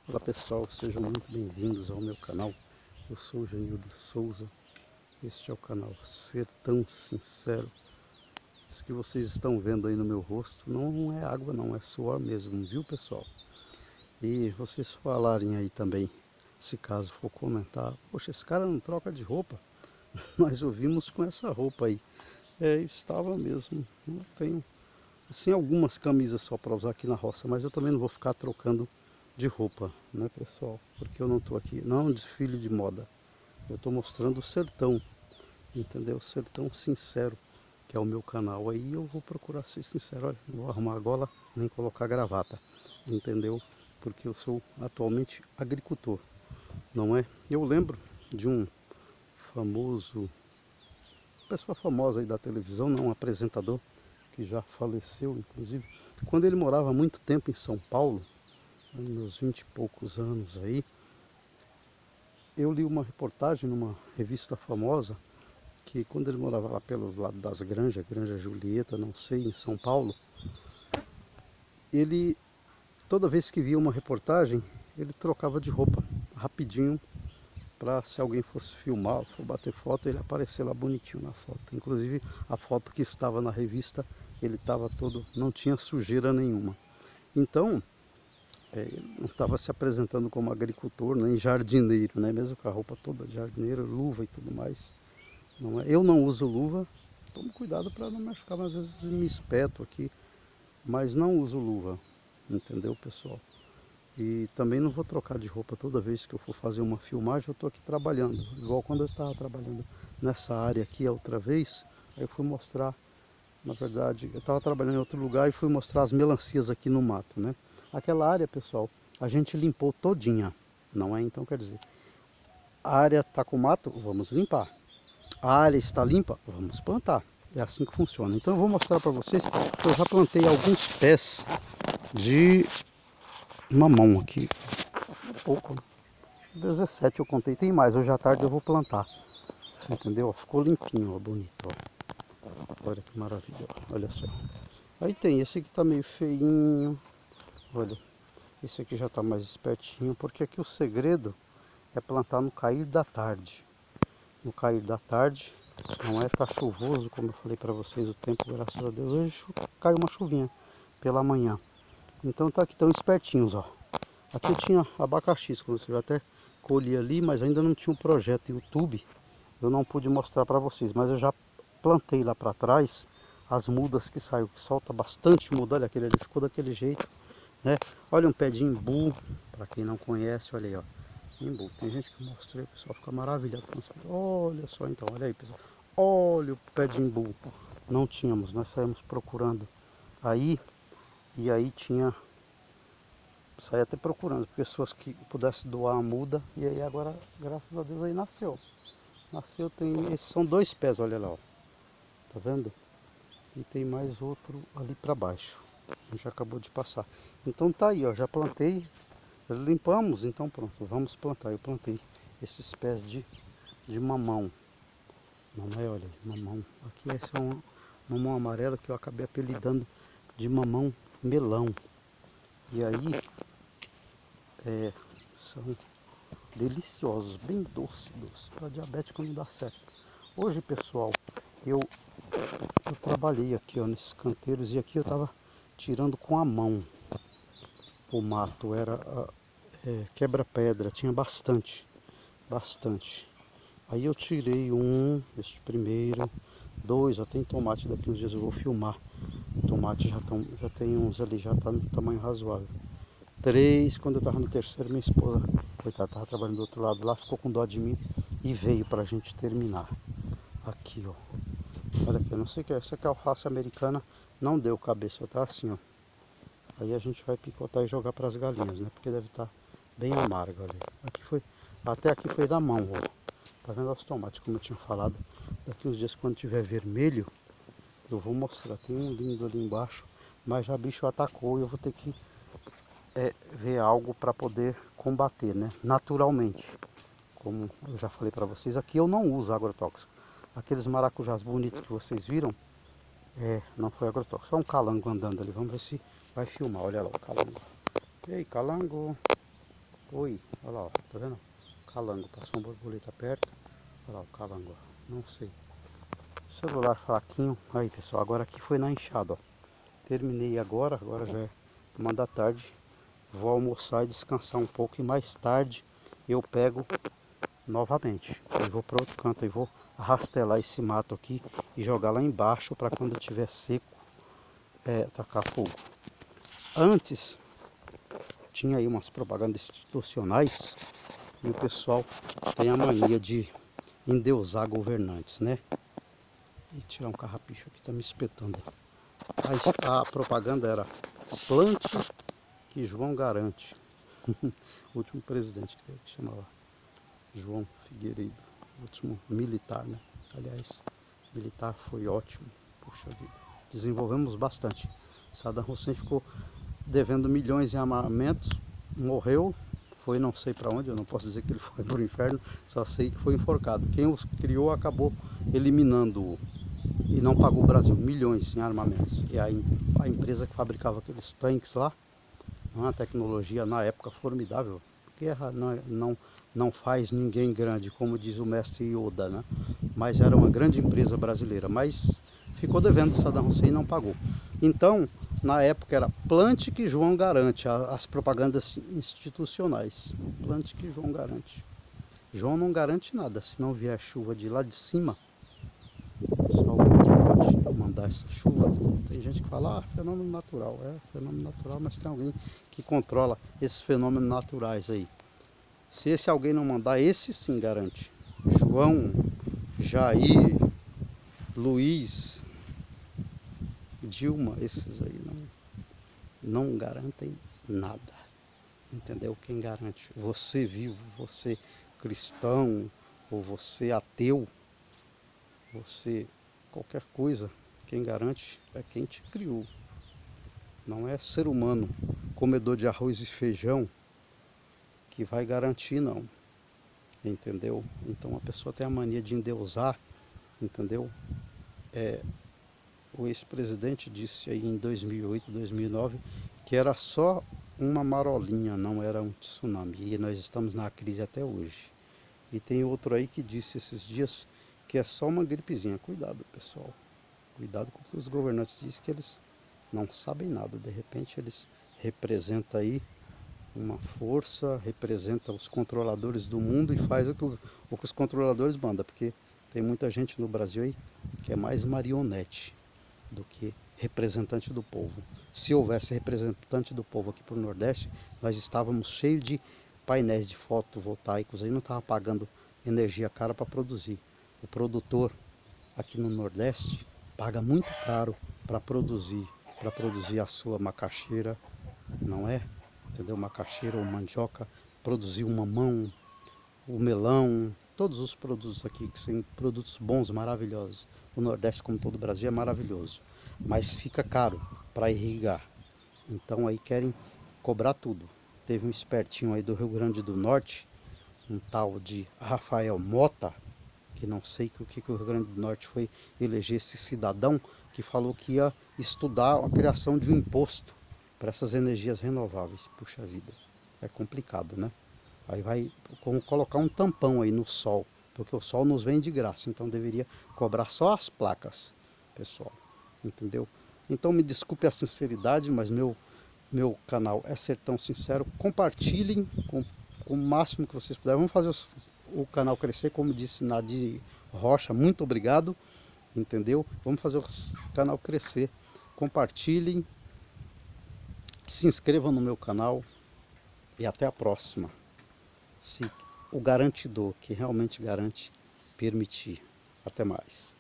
Olá pessoal, sejam muito bem-vindos ao meu canal. Eu sou o Genildo Souza. Este é o canal Sertão Sincero. Isso que vocês estão vendo aí no meu rosto não é água não, é suor mesmo, viu pessoal? E vocês falarem aí também, se caso for comentar, poxa, esse cara não troca de roupa. Nós ouvimos com essa roupa aí. Estava mesmo. Eu tenho assim algumas camisas só para usar aqui na roça, mas eu também não vou ficar trocando de roupa, né pessoal? Porque eu não estou aqui, não é um desfile de moda. Eu estou mostrando o sertão, entendeu? O Sertão Sincero, que é o meu canal. Aí eu vou procurar ser sincero, olha, não vou arrumar gola nem colocar gravata, entendeu? Porque eu sou atualmente agricultor, não é? Eu lembro de um famoso, pessoa famosa aí da televisão, não, um apresentador que já faleceu, inclusive, quando ele morava muito tempo em São Paulo, nos 20 e poucos anos aí, eu li uma reportagem numa revista famosa que quando ele morava lá pelos lados das Granjas, Granja Julieta, não sei, em São Paulo, ele, toda vez que via uma reportagem, ele trocava de roupa rapidinho para se alguém fosse filmar, for bater foto, ele aparecer lá bonitinho na foto. Inclusive a foto que estava na revista, ele estava todo, não tinha sujeira nenhuma. Então, ele não estava se apresentando como agricultor, nem jardineiro, né? Mesmo com a roupa toda de jardineiro, luva e tudo mais. Não é? Eu não uso luva, tomo cuidado para não machucar, mas às vezes me espeto aqui, mas não uso luva, entendeu pessoal? E também não vou trocar de roupa toda vez que eu for fazer uma filmagem, eu estou aqui trabalhando, igual quando eu estava trabalhando nessa área aqui a outra vez, aí eu fui mostrar, na verdade, eu estava trabalhando em outro lugar e fui mostrar as melancias aqui no mato, né? Aquela área, pessoal, a gente limpou todinha, não é? Então quer dizer, a área está com mato, vamos limpar. A área está limpa, vamos plantar. É assim que funciona. Então eu vou mostrar para vocês que eu já plantei alguns pés de mamão aqui. Pouco, acho que 17 eu contei, tem mais. Hoje à tarde eu vou plantar. Entendeu? Ficou limpinho, ó, bonito. Ó. Olha que maravilha, ó. Olha só. Aí tem esse aqui tá meio feinho. Olha, esse aqui já tá mais espertinho, porque aqui o segredo é plantar no cair da tarde. No cair da tarde, não é, tá chuvoso, como eu falei para vocês, o tempo, graças a Deus, hoje caiu uma chuvinha pela manhã. Então tá aqui tão espertinhos, ó. Aqui tinha abacaxis, como você viu, até colhi ali, mas ainda não tinha um projeto YouTube. Eu não pude mostrar para vocês, mas eu já plantei lá para trás as mudas que saiu, que solta bastante muda. Olha, aquele ali ficou daquele jeito, né? Olha um pé de imbu, para quem não conhece, olha aí, ó. Imbu. Tem gente que mostra aí, o pessoal fica maravilhado. Olha só então, olha aí pessoal. Olha o pé de imbu. Não tínhamos, nós saímos procurando aí, e aí tinha, saí até procurando pessoas que pudessem doar a muda, e aí agora, graças a Deus, aí nasceu. Nasceu, tem, esses são dois pés, olha lá, ó. Tá vendo? E tem mais outro ali para baixo. A gente acabou de passar. Então tá aí, ó, já plantei, limpamos, então pronto, vamos plantar. Eu plantei esses pés de mamão. Mamão, olha, mamão. Aqui esse é um mamão amarelo que eu acabei apelidando de mamão melão. E aí são deliciosos, bem doce, doce. Para diabético não dá certo. Hoje, pessoal, eu, eu trabalhei aqui, ó, nesses canteiros, e aqui eu tava tirando com a mão o mato. Era quebra-pedra, tinha bastante, bastante. Aí eu tirei um, este primeiro, dois, ó, tem tomate, daqui uns dias eu vou filmar. Tomate já tem uns ali, já tá no tamanho razoável. Três, quando eu tava no terceiro, minha esposa, coitada, tava trabalhando do outro lado lá, ficou com dó de mim e veio pra gente terminar. Aqui, ó. Olha aqui, eu não sei o que é, essa aqui é alface americana, não deu cabeça, tá assim, ó. Aí a gente vai picotar e jogar para as galinhas, né? Porque deve estar bem amargo ali. Aqui foi, até aqui foi da mão, ó. Tá vendo os tomates, como eu tinha falado. Daqui uns dias, quando tiver vermelho, eu vou mostrar. Tem um lindo ali embaixo, mas já bicho atacou e eu vou ter que ver algo para poder combater, né? Naturalmente. Como eu já falei para vocês, aqui eu não uso agrotóxico. Aqueles maracujás bonitos que vocês viram, não foi agrotóxico. Só um calango andando ali. Vamos ver se vai filmar. Olha lá o calango. Ei, calango. Oi, olha lá, ó, tá vendo? Calango, passou uma borboleta perto. Olha lá o calango, ó. Não sei. Celular fraquinho. Aí pessoal, agora aqui foi na enxada, ó. Terminei agora já é 1 da tarde. Vou almoçar e descansar um pouco e mais tarde eu pego novamente. Eu vou para outro canto e vou rastelar esse mato aqui e jogar lá embaixo para quando estiver seco tacar fogo. Antes tinha aí umas propagandas institucionais e o pessoal tem a mania de endeusar governantes, né? E tirar um carrapicho aqui, tá me espetando. A propaganda era plante que João garante. O último presidente que teve, que chamava João Figueiredo, o último militar, né? Aliás, militar foi ótimo, puxa vida. Desenvolvemos bastante. Saddam Hussein ficou devendo milhões em armamentos, morreu, foi não sei para onde, eu não posso dizer que ele foi para o inferno, só sei que foi enforcado. Quem os criou acabou eliminando-o e não pagou o Brasil milhões em armamentos. E a empresa que fabricava aqueles tanques lá, uma tecnologia na época formidável. Guerra não faz ninguém grande, como diz o mestre Yoda, né? Mas era uma grande empresa brasileira, mas ficou devendo Saddam Hussein e não pagou. Então, na época era plante que João garante, as propagandas institucionais. Plante que João garante. João não garante nada, se não vier chuva de lá de cima. Só alguém que pode mandar essa chuva. Tem gente que fala, fenômeno natural. É fenômeno natural, mas tem alguém que controla esses fenômenos naturais aí. Se esse alguém não mandar, esse sim garante. João, Jair, Luiz, Dilma, esses aí não garantem nada. Entendeu? Quem garante? Você vivo, você cristão, ou você ateu, você qualquer coisa, quem garante é quem te criou. Não é ser humano, comedor de arroz e feijão, que vai garantir, não. Entendeu? Então a pessoa tem a mania de endeusar, entendeu? O ex-presidente disse aí em 2008, 2009, que era só uma marolinha, não era um tsunami. E nós estamos na crise até hoje. E tem outro aí que disse esses dias que é só uma gripezinha. Cuidado, pessoal. Cuidado com o que os governantes dizem, que eles não sabem nada. De repente eles representam aí uma força, representam os controladores do mundo e faz o que os controladores mandam. Porque tem muita gente no Brasil aí que é mais marionete do que representante do povo. Se houvesse representante do povo aqui para o Nordeste, nós estávamos cheios de painéis de fotovoltaicos, aí não estava pagando energia cara para produzir. O produtor aqui no Nordeste paga muito caro para produzir a sua macaxeira, não é? Entendeu? Macaxeira ou mandioca, produzir o mamão, o melão, todos os produtos aqui, que são produtos bons, maravilhosos. O Nordeste, como todo o Brasil, é maravilhoso, mas fica caro para irrigar. Então aí querem cobrar tudo. Teve um espertinho aí do Rio Grande do Norte, um tal de Rafael Mota, que não sei o que o Rio Grande do Norte foi eleger esse cidadão, que falou que ia estudar a criação de um imposto para essas energias renováveis. Puxa vida, é complicado, né? Aí vai como colocar um tampão aí no sol, porque o sol nos vem de graça, então deveria cobrar só as placas, pessoal, entendeu? Então me desculpe a sinceridade, mas meu canal é Sertão Sincero. Compartilhem com o máximo que vocês puderem. Vamos fazer o canal crescer, como disse Nadir Rocha, muito obrigado, entendeu? Vamos fazer o canal crescer. Compartilhem, se inscrevam no meu canal e até a próxima. Se o garantidor, que realmente garante, permitir. Até mais.